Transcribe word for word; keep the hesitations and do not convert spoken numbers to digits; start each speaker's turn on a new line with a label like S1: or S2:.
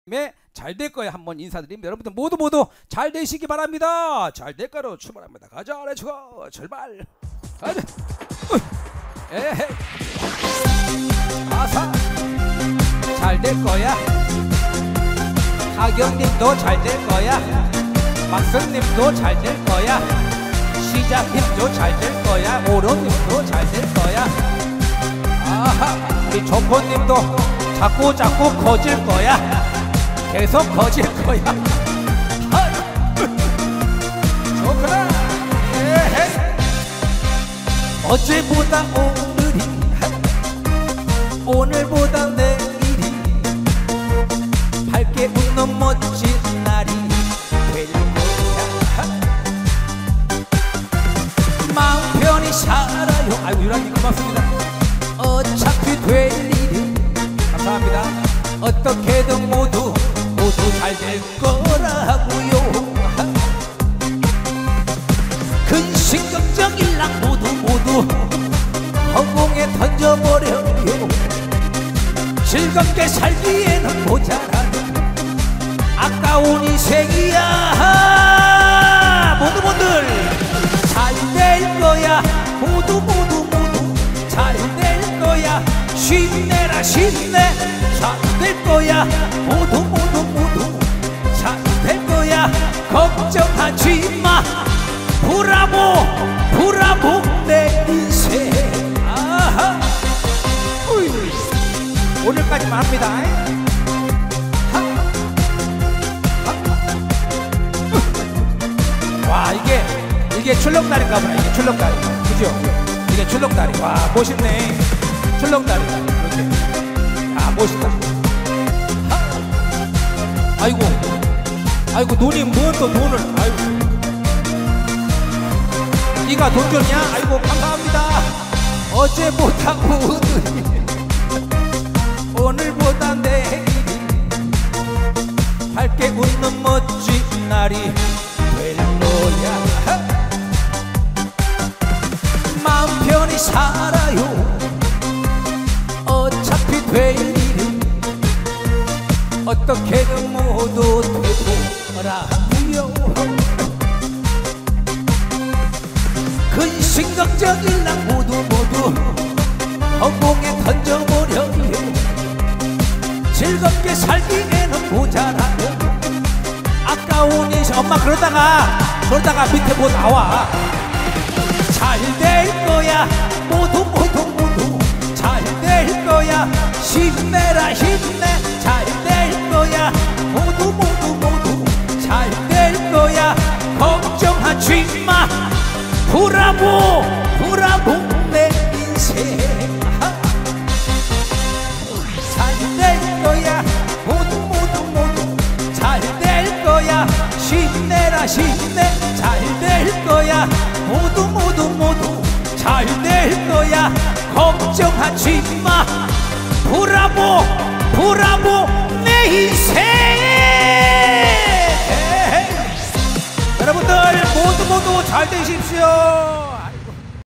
S1: 잘 될 거야 한번 인사드립니다. 여러분들 모두 모두 잘 되시기 바랍니다. 잘 될 거로 출발합니다. 가자, 렛츠고 출발. 가자. 에헤. 아사. 잘 될 거야. 하경님도 잘 될 거야. 막성님도 잘 될 거야. 시장님도 잘 될 거야. 오론님도 잘 될 거야. 아하. 우리 조코님도 자꾸 자꾸 커질 거야. 계속 커질 거야. 좋구나. 에헤. 어제보다 오늘이, 오늘보다 내일이 밝게 웃는 멋진 날이 될 거야. 마음 편히 살아요. 아이고 유라님 고맙습니다. 어차피 될 일은, 감사합니다. 어떻게든 모두 모두 잘 될 거라고요. 근심 걱정 일랑 모두 모두 허공에 던져버려요. 즐겁게 살기에는 모자라는 아까운 인생이야. 모두 모두 잘 될 거야. 모두 모두 모두 잘 될 거야. 힘내라 힘내. 잘 될 거야. 모두 모두 모두 잘 될 거야. 걱정하지 마. 브라보 브라보 내 인생. 아하. 우이. 오늘까지만 합니다. 하. 하. 와 이게 이게 출렁다리인가 보네. 이게 출렁다리 그죠? 이게 출렁다리. 와 멋있네. 출렁다리 이렇게. 아 멋있다. 하. 아이고 아이고 돈이 뭔 또 돈을. 아이고 네가 돈 줬냐? 아이고 감사합니다. 어제보다 오늘이, 오늘보다 내일이 밝게 웃는 멋진 날이 될 거야. 마음 편히 살아요. 어차피 될 일은 어떻게든 모두 되고라고요. 근심 걱정 일랑 모두 모두 허공에 던져버려요. 즐겁게 살기에는 모자라요. 아까운 인생. 엄마 그러다가 그러다가 밑에 뭐 나와. 잘 될 거야. 모두 모두 모두 잘 될 거야. 힘내라 힘내. 잘 될 거야. 모두 모두 모두 잘 될 거야. 걱정하지 마. 브라보 브라보 내 인생. 잘 될 거야. 모두 모두 모두 잘 될 거야. 힘내라 힘내. 잘 될 거야. 모두 모두 모두 잘 될 거야. 걱정하지 마. 브라보 브라보